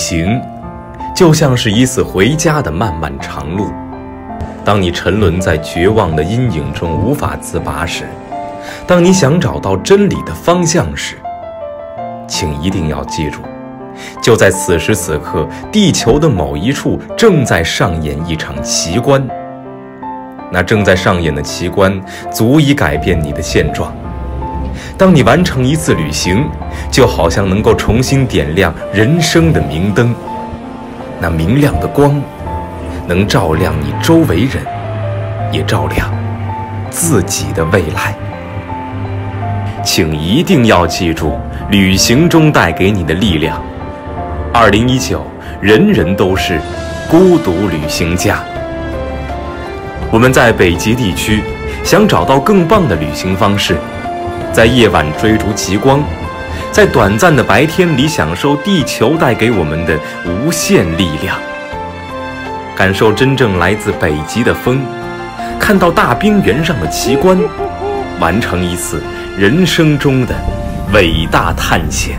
行就像是一次回家的漫漫长路。当你沉沦在绝望的阴影中无法自拔时，当你想找到真理的方向时，请一定要记住，就在此时此刻，地球的某一处正在上演一场奇观。那正在上演的奇观足以改变你的现状。当你完成一次旅行，就好像能够重新点亮人生的明灯，那明亮的光能照亮你周围人，也照亮自己的未来。请一定要记住旅行中带给你的力量。2019，人人都是孤独旅行家。我们在北极地区想找到更棒的旅行方式，在夜晚追逐极光，在短暂的白天里享受地球带给我们的无限力量，感受真正来自北极的风，看到大冰原上的奇观，完成一次人生中的伟大探险。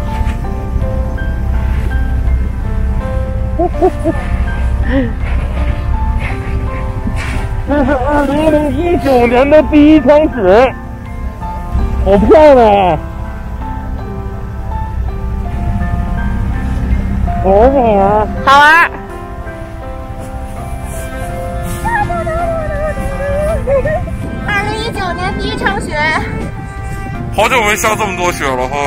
这是2019年的第一场雪，好漂亮啊！好好玩， 好玩。2019年第一场雪， 好久没下这么多雪了哈。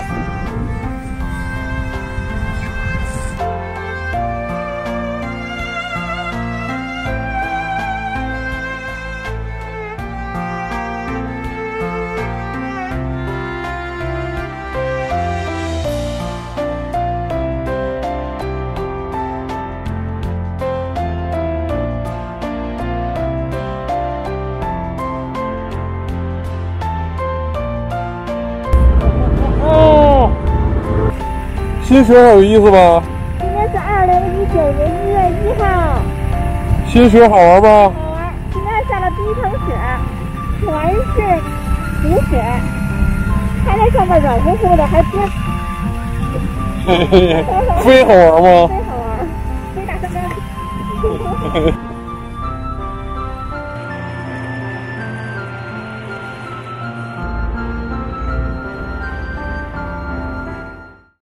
新雪好有意思吧？ 今天是2019年1月1号。 新雪好玩吧？ 好玩。今天下了第一场雪，全是浮雪，还在上面软乎乎的，还多。 飞好玩吗？ 飞好玩，飞大三杆。